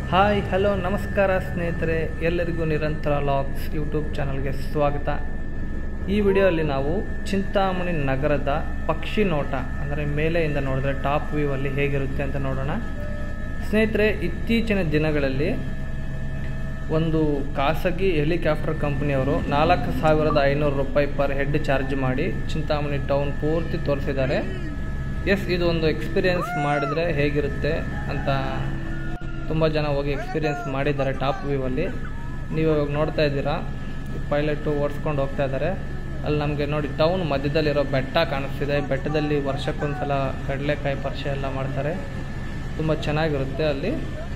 Hi hello ನಮಸ್ಕಾರ ಸ್ನೇಹಿತರೆ, ಎಲ್ಲರಿಗೂ ನಿರಂತರ ಲಾಗ್ಸ್ ಯೂಟ್ಯೂಬ್ ಚಾನಲ್ಗೆ ಸ್ವಾಗತ. ಈ ವಿಡಿಯೋದಲ್ಲಿ ನಾವು ಚಿಂತಾಮಣಿ ನಗರದ ಪಕ್ಷಿ ನೋಟ ಅಂದರೆ ಮೇಲೆಯಿಂದ ನೋಡಿದ್ರೆ ಟಾಪ್ ವ್ಯೂ ಅಲ್ಲಿ ಹೇಗಿರುತ್ತೆ ಅಂತ ನೋಡೋಣ. ಸ್ನೇಹಿತರೆ, ಇತ್ತೀಚಿನ ದಿನಗಳಲ್ಲಿ ಒಂದು ಖಾಸಗಿ ಹೆಲಿಕಾಪ್ಟರ್ ಕಂಪನಿಯವರು 4,500 ರೂಪಾಯಿ ಪರ್ ಹೆಡ್ ಚಾರ್ಜ್ ಮಾಡಿ ಚಿಂತಾಮಣಿ ಟೌನ್ ಪೂರ್ತಿ ತೋರಿಸಿದ್ದಾರೆ. ಇದು ಒಂದು ಎಕ್ಸ್ಪೀರಿಯೆನ್ಸ್ ಮಾಡಿದರೆ ಹೇಗಿರುತ್ತೆ ಅಂತ ತುಂಬ ಜನ ಹೋಗಿ ಎಕ್ಸ್ಪೀರಿಯೆನ್ಸ್ ಮಾಡಿದ್ದಾರೆ. ಟಾಪ್ ವ್ಯೂ ಅಲ್ಲಿ ನೀವು ಇವಾಗ ನೋಡ್ತಾ ಇದ್ದೀರಾ, ಪೈಲಟು ಓಡಿಸ್ಕೊಂಡು ಹೋಗ್ತಾ ಇದ್ದಾರೆ. ಅಲ್ಲಿ ನಮಗೆ ನೋಡಿ ಟೌನ್ ಮಧ್ಯದಲ್ಲಿರೋ ಬೆಟ್ಟ ಕಾಣಿಸ್ತಿದೆ. ಬೆಟ್ಟದಲ್ಲಿ ವರ್ಷಕ್ಕೊಂದ್ಸಲ ಕಡಲೆಕಾಯಿ ಪರಿಷೆ ಎಲ್ಲ ಮಾಡ್ತಾರೆ, ತುಂಬ ಚೆನ್ನಾಗಿರುತ್ತೆ ಅಲ್ಲಿ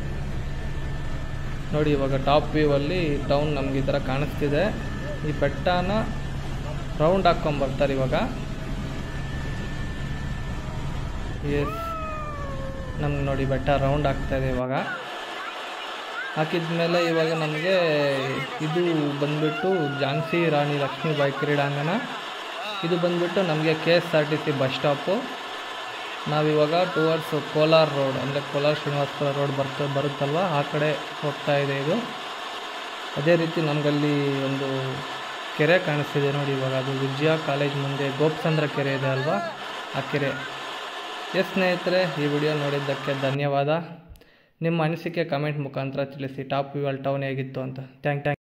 ನೋಡಿ. ಇವಾಗ ಟಾಪ್ ವ್ಯೂ ಅಲ್ಲಿ ಟೌನ್ ನಮ್ಗೆ ಈ ಥರ ಕಾಣಿಸ್ತಿದೆ. ಈ ಬೆಟ್ಟನ ರೌಂಡ್ ಹಾಕ್ಕೊಂಬರ್ತಾರೆ ಇವಾಗ. ನಮ್ಗೆ ನೋಡಿ ಬೆಟ್ಟ ರೌಂಡ್ ಆಗ್ತಾಯಿದೆ. ಇವಾಗ ಹಾಕಿದ ಮೇಲೆ ಇವಾಗ ನಮಗೆ ಇದು ಬಂದುಬಿಟ್ಟು ಝಾನ್ಸಿ ರಾಣಿ ಲಕ್ಷ್ಮೀಬಾಯಿ ಕ್ರೀಡಾಂಗಣ. ಇದು ಬಂದುಬಿಟ್ಟು ನಮಗೆ KSRTC ಬಸ್ ಸ್ಟಾಪು. ನಾವಿವಾಗ ಟುವರ್ಡ್ಸ್ ಕೋಲಾರ ರೋಡ್ ಅಂದರೆ ಕೋಲಾರ ಶ್ರೀನಿವಾಸಪುರ ರೋಡ್ ಬರುತ್ತಲ್ವ, ಆ ಕಡೆ ಹೋಗ್ತಾ ಇದೆ ಇದು. ಅದೇ ರೀತಿ ನಮಗಲ್ಲಿ ಒಂದು ಕೆರೆ ಕಾಣಿಸ್ತಿದೆ ನೋಡಿ. ಇವಾಗ ಅದು ವಿಜಯ ಕಾಲೇಜ್ ಮುಂದೆ ಗೋಪಚಂದ್ರ ಕೆರೆ ಇದೆ ಅಲ್ವಾ, ಆ ಕೆರೆ. ಸ್ನೇಹಿತರೆ, ಈ ವಿಡಿಯೋ ನೋಡಿದ್ದಕ್ಕೆ ಧನ್ಯವಾದ. ನಿಮ್ಮ ಅನಿಸಿಕೆ ಕಮೆಂಟ್ ಮುಖಾಂತರ ತಿಳಿಸಿ. ಟಾಪ್ ವ್ಯೂ ಅಲ್ಲಿ ಟೌನ್ ಹೇಗಿತ್ತು ಅಂತ. ಥ್ಯಾಂಕ್